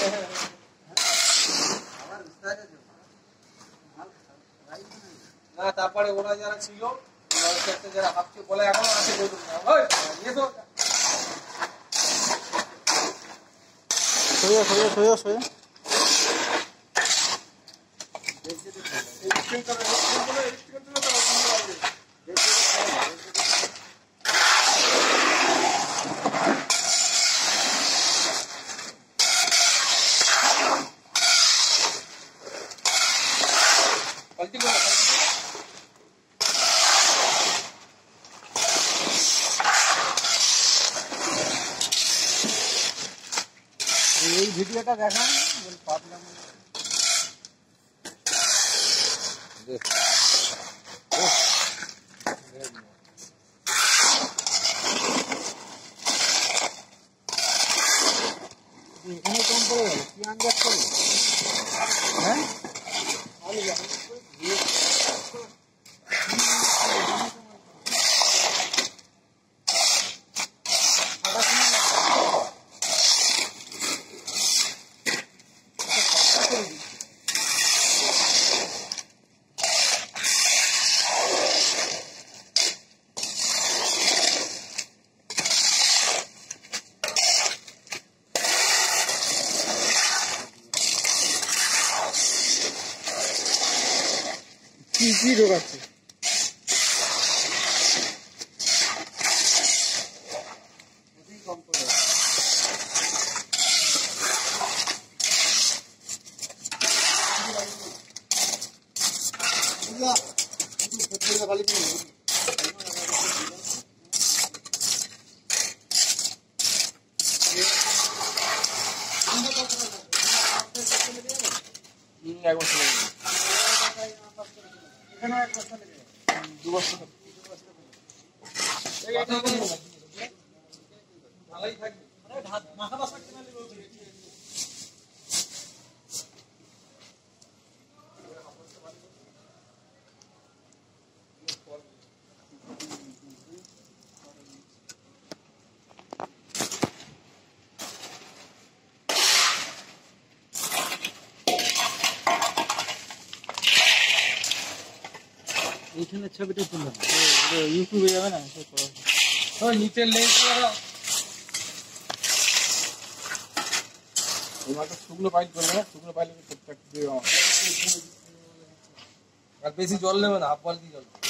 না তারপরে ওরা যারা ছিল যারা ভাবছে বলে এখন আছে বলুন না ওই এসো সরিয়ে সরিয়ে সরিয়ে সরিয়ে এই ভিডিওটা দেখান পাবলাম এখানে কম পড়ে গেল কি আন্দাজ করলো হ্যাঁ কি ঢোকাচ্ছে এক বছর এখানে এক বছর লেগে 2 বছর ভালোই থাকবে আরে মাথা বাসা কেন নেব এইখানে ছবিটা তুললাম ইউটিউবে যাবে না ওই নিচের লেন্স লাগাও এই মাত্র শুকনো পাইল করবে না শুকনো পাইলে আর বেশি জল নেবে না হাফ বালতি জল